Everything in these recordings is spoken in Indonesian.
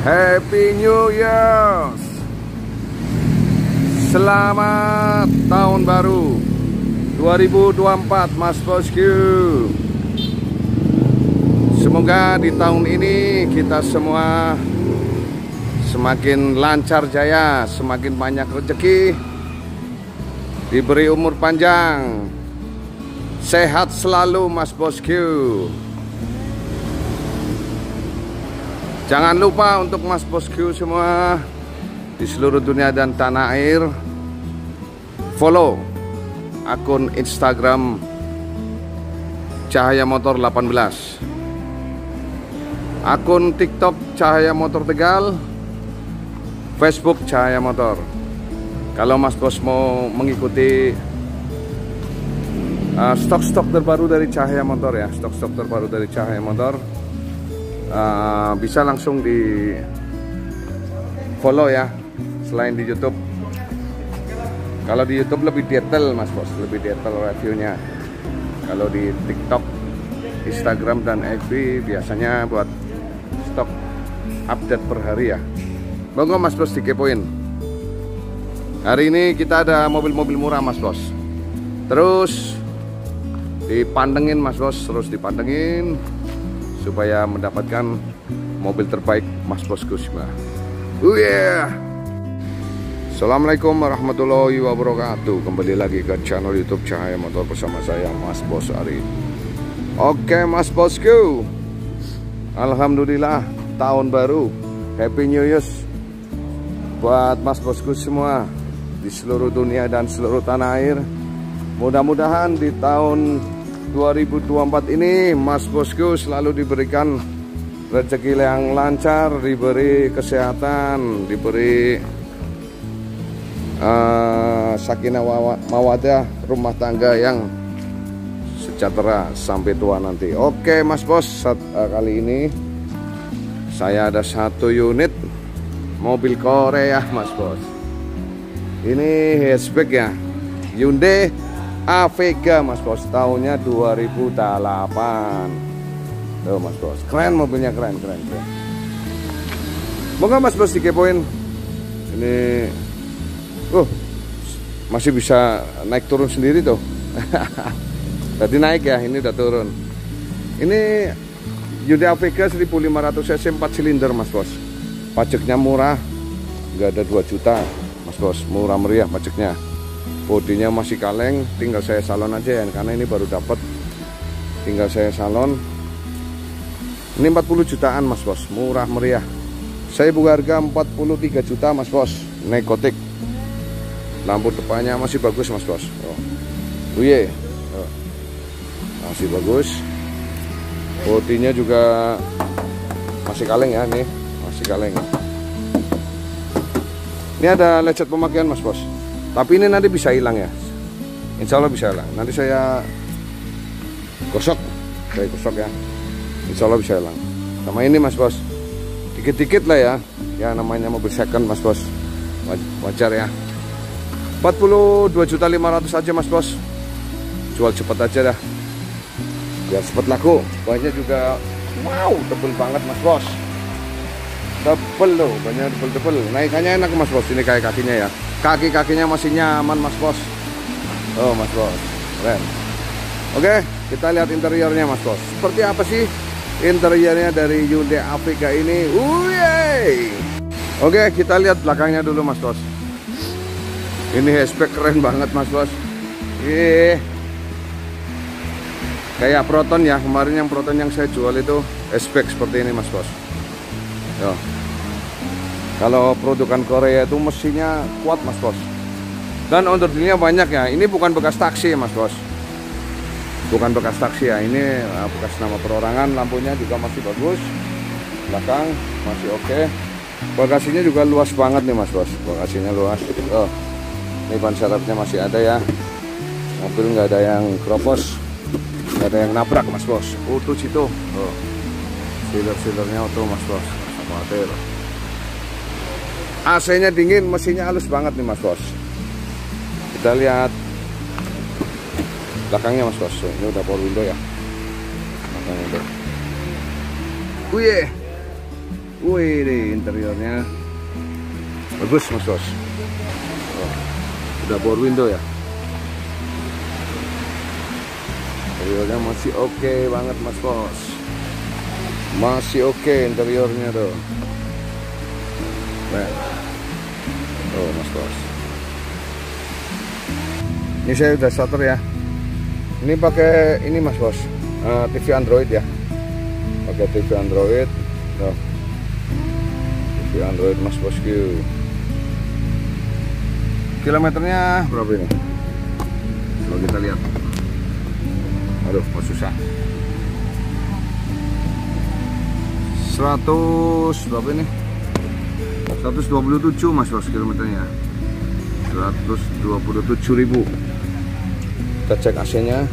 Happy New Year. Selamat tahun baru 2024 Mas Bosku. Semoga di tahun ini kita semua semakin lancar jaya, semakin banyak rezeki, diberi umur panjang, sehat selalu Mas Bosku. Jangan lupa untuk Mas Bosku semua di seluruh dunia dan tanah air, follow akun Instagram Cahaya Motor 18, akun TikTok Cahaya Motor Tegal, Facebook Cahaya Motor. Kalau Mas Bos mau mengikuti stok-stok terbaru dari Cahaya Motor ya, stok-stok terbaru dari Cahaya Motor, bisa langsung di follow ya. Selain di YouTube, kalau di YouTube lebih detail Mas Bos, lebih detail reviewnya. Kalau di TikTok, Instagram dan FB biasanya buat stok update per hari ya. Monggo Mas Bos dikepoin. Hari ini kita ada mobil-mobil murah Mas Bos. Terus dipantengin Mas Bos, terus dipantengin supaya mendapatkan mobil terbaik Mas Bosku semua. Assalamualaikum warahmatullahi wabarakatuh. Kembali lagi ke channel YouTube Cahaya Motor bersama saya Mas Bos Ari. Oke Mas Bosku, alhamdulillah tahun baru, Happy New Year buat Mas Bosku semua di seluruh dunia dan seluruh tanah air. Mudah-mudahan di tahun 2024 ini Mas Bosku selalu diberikan rezeki yang lancar, diberi kesehatan, diberi sakinah mawadah rumah tangga yang sejahtera sampai tua nanti. Oke Mas Bos, kali ini saya ada satu unit mobil Korea Mas Bos. Ini hatchback ya, Hyundai Avega Mas Bos, tahunnya 2008. Tuh Mas Bos, keren mobilnya, keren. Moga Mas Bos dikepoin. Ini masih bisa naik turun sendiri tuh. Tadi naik ya, ini udah turun. Ini Hyundai Avega 1500 cc 4 silinder Mas Bos. Pajaknya murah, nggak ada 2 juta Mas Bos, murah meriah pajaknya. Bodinya masih kaleng, tinggal saya salon aja ya, karena ini baru dapat. Tinggal saya salon. Ini 40 jutaan Mas Bos, murah meriah. Saya buka harga 43 juta Mas Bos, nekotik. Lampu depannya masih bagus Mas Bos. Masih bagus. Bodinya juga masih kaleng ya, nih masih kaleng. Ini ada lecet pemakaian Mas Bos, tapi ini nanti bisa hilang ya, insya Allah bisa hilang. Nanti saya gosok ya, insya Allah bisa hilang. Sama ini Mas Bos, dikit-dikit lah ya, ya namanya mobil second Mas Bos, wajar ya. 42.500.000 aja Mas Bos, jual cepat aja dah, biar cepat laku. Bannya juga wow, tebel banget Mas Bos, tebel loh, banyak tebel. Naikannya enak Mas Bos, ini kayak kakinya ya, kaki-kakinya masih nyaman Mas Bos. Oh Mas Bos, keren. Oke, kita lihat interiornya Mas Bos. Seperti apa sih interiornya dari Hyundai Avega ini? Oke, kita lihat belakangnya dulu Mas Bos. Ini hatchback keren banget Mas Bos. Kayak Proton ya, kemarin yang Proton yang saya jual itu hatchback seperti ini Mas Bos. Yo. Kalau produkan Korea itu mesinnya kuat Mas Bos, dan onderdilnya banyak ya. Ini bukan bekas taksi Mas Bos, bukan bekas taksi ya, ini bekas nama perorangan. Lampunya juga masih bagus, belakang masih oke. Bagasinya juga luas banget nih Mas Bos, bagasinya luas. Ini ban serepnya masih ada ya, mobil nggak ada yang keropos, nggak ada yang nabrak Mas Bos. Utuh situ, sealer-sealernya utuh Mas Bos, sama hotel. AC-nya dingin, mesinnya halus banget nih Mas Bos. Kita lihat belakangnya Mas Bos. Ini udah power window ya, belakang window. Wih, deh, interiornya bagus mas bos. Oh, udah power window ya. Interiornya masih oke banget mas bos. Masih oke interiornya tuh. Nah. Oh mas bos. Ini saya udah starter ya. Ini pakai ini mas bos, TV Android ya. Pakai TV Android. Tuh. TV Android mas bosku. Kilometernya berapa ini? Kalau kita lihat. Aduh, kok susah. 100 berapa ini? 127 mas bos kilometernya. 127.000. Kita cek AC-nya.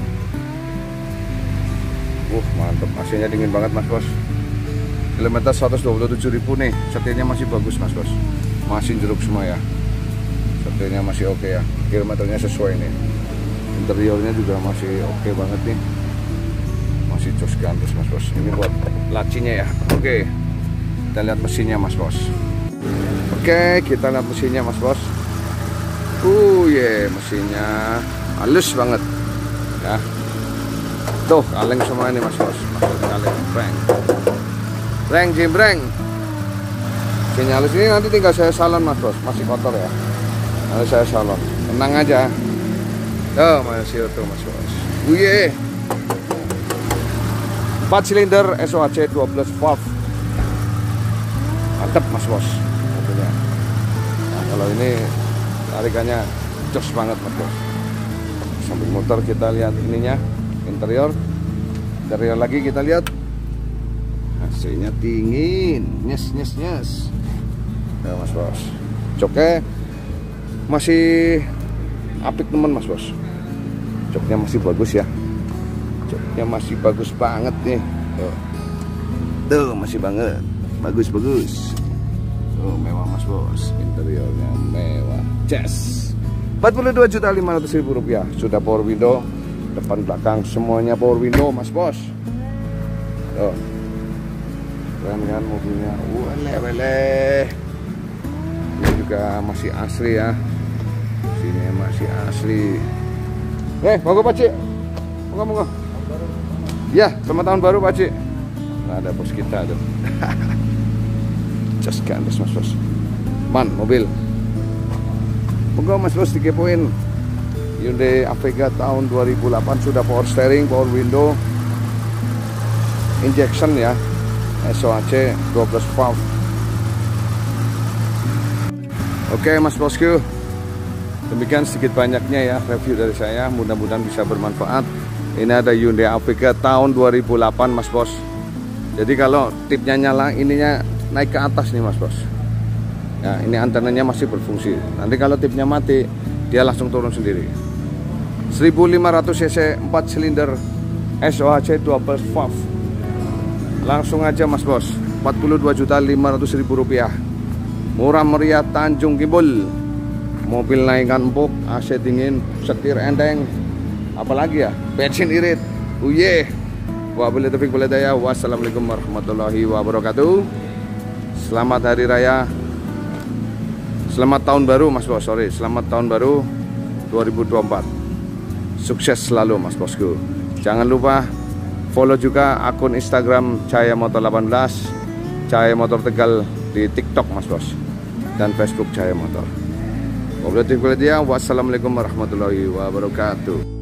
Mantap, AC-nya dingin banget mas bos. Kilometer 127.000 nih. Setirnya masih bagus mas bos. Masih jeruk semua ya. Setirnya masih oke ya. Kilometernya sesuai nih. Interiornya juga masih oke banget nih. Masih jos gantus mas bos. Ini buat lacinya ya. Oke. Kita lihat mesinnya mas bos. Oke, kita lihat mesinnya mas bos. Mesinnya halus banget ya. Tuh, kaleng semua ini mas bos. Kaleng, breng, jembreng. Mesinnya halus ini nanti tinggal saya salon mas bos. Masih kotor ya. Nanti saya salon. Tenang aja. Tuh, masih utuh mas bos. 4 silinder SOHC 12 valve. Mantep mas bos. Nah, kalau ini tarikannya jos banget mas bos. Samping motor kita lihat ininya, interior lagi kita lihat. AC-nya dingin, nyes. Nah mas bos, joknya masih apik temen mas bos. Joknya masih bagus ya. Joknya masih bagus banget nih. Tuh masih banget, bagus. Oh, mewah mas bos, interiornya mewah, jazz. 42.500.000 rupiah. Sudah power window, depan belakang semuanya power window mas bos. Tuh, keren kan mobilnya, wele. Ini juga masih asli ya. Sini masih asli. Monggo Pak Cik, monggo. Ya, selamat tahun baru Pak Cik. Nah, ada bos kita tuh. Just gandes mas bos. Man mobil. Monggo mas bos dikepoin. Hyundai Avega tahun 2008 sudah power steering, power window, injection ya. SOHC 12 valve. Oke mas bosku. Demikian sedikit banyaknya ya review dari saya. Mudah-mudahan bisa bermanfaat. Ini ada Hyundai Avega tahun 2008 mas bos. Jadi kalau tipnya nyala, ininya naik ke atas nih mas bos. Ya, ini antenanya masih berfungsi. Nanti kalau tipnya mati, dia langsung turun sendiri. 1500 cc 4 silinder SOHC 12 valve. Langsung aja mas bos. 42.500.000 rupiah. Murah meriah Tanjung Kimbul. Mobil naikan empuk, AC dingin, setir enteng. Apalagi ya, bensin irit. Wabillahi taufiq wal hidayah. Wassalamualaikum warahmatullahi wabarakatuh. Selamat hari raya. Selamat tahun baru mas bos, selamat tahun baru 2024. Sukses selalu mas bosku. Jangan lupa follow juga akun Instagram Cahaya Motor 18, Cahaya Motor Tegal di TikTok mas bos, dan Facebook Cahaya Motor. Wassalamualaikum warahmatullahi wabarakatuh.